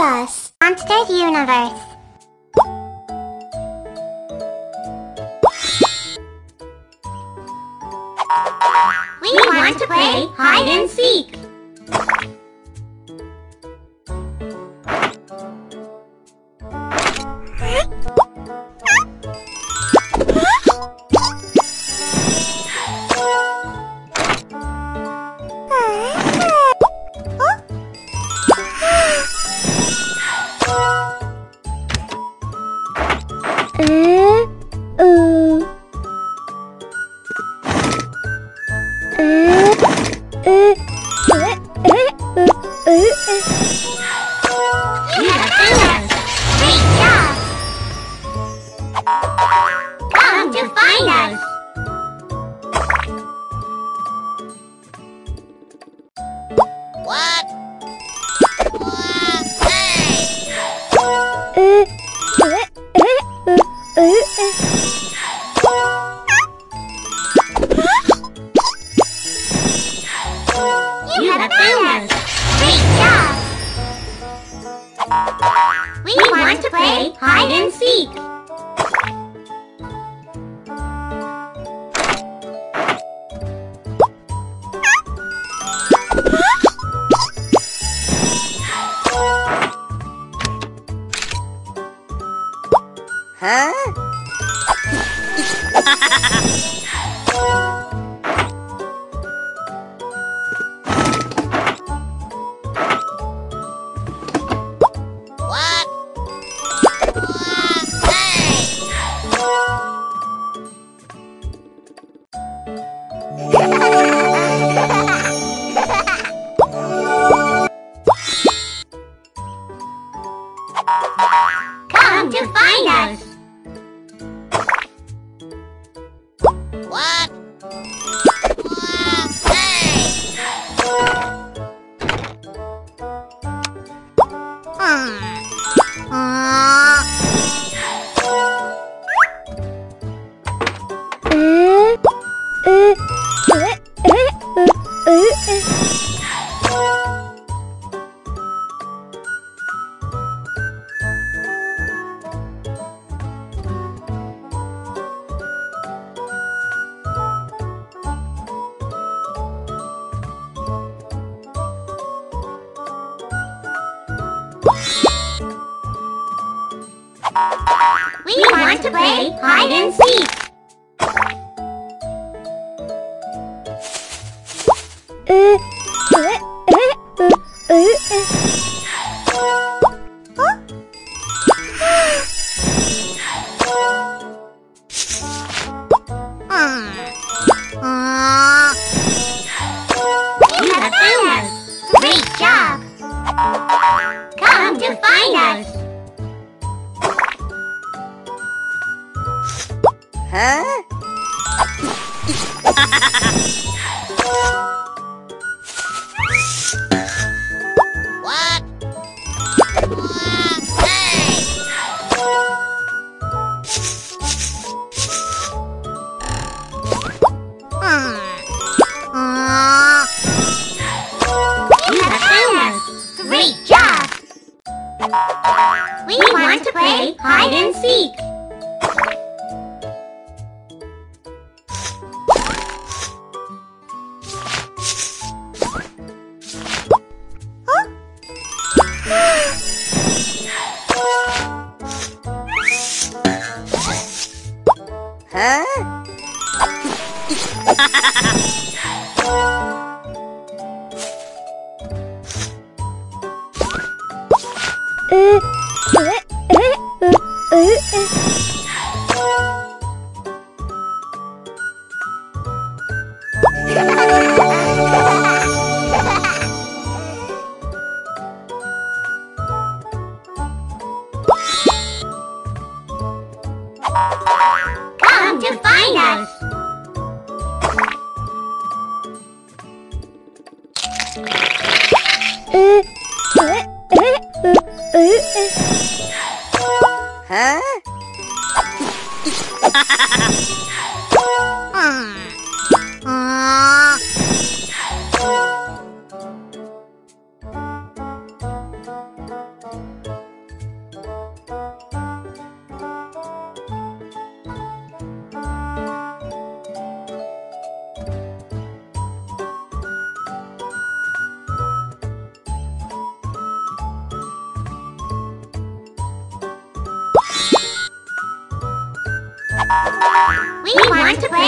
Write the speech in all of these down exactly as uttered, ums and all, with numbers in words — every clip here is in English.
us. Monster Universe. We want to play hide and seek. Come to find us. What? You have found us. Great job. We want to play hide and seek. Huh? What? Come to find us. What? We want to play hide and seek. You have found us. Great job. Come to find us. Huh? What? You have found us. Great job. We want to play hide and seek. Huh? Come to find us. Huh? uh.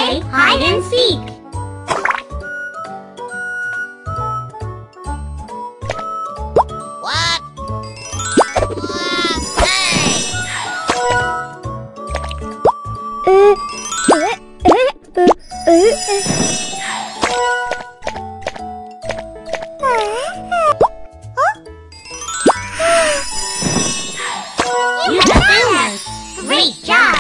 play hide and seek. What? Hey! You have found us. Great job.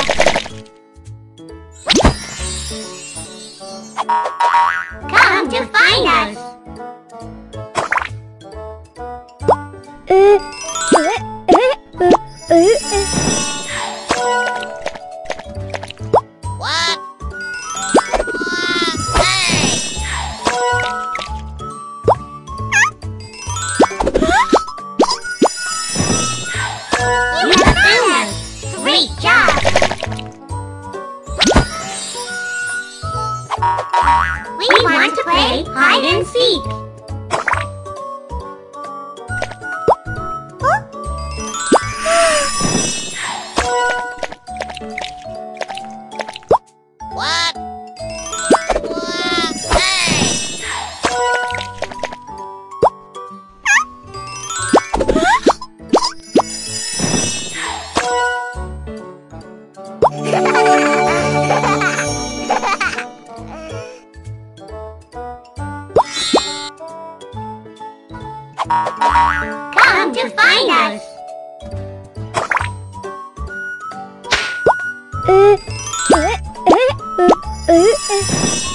Come to find us. What? Hey! You have found us. Great job. We want to play hide and seek. What? Hey! Come to find us. Uh, uh, uh, uh, uh.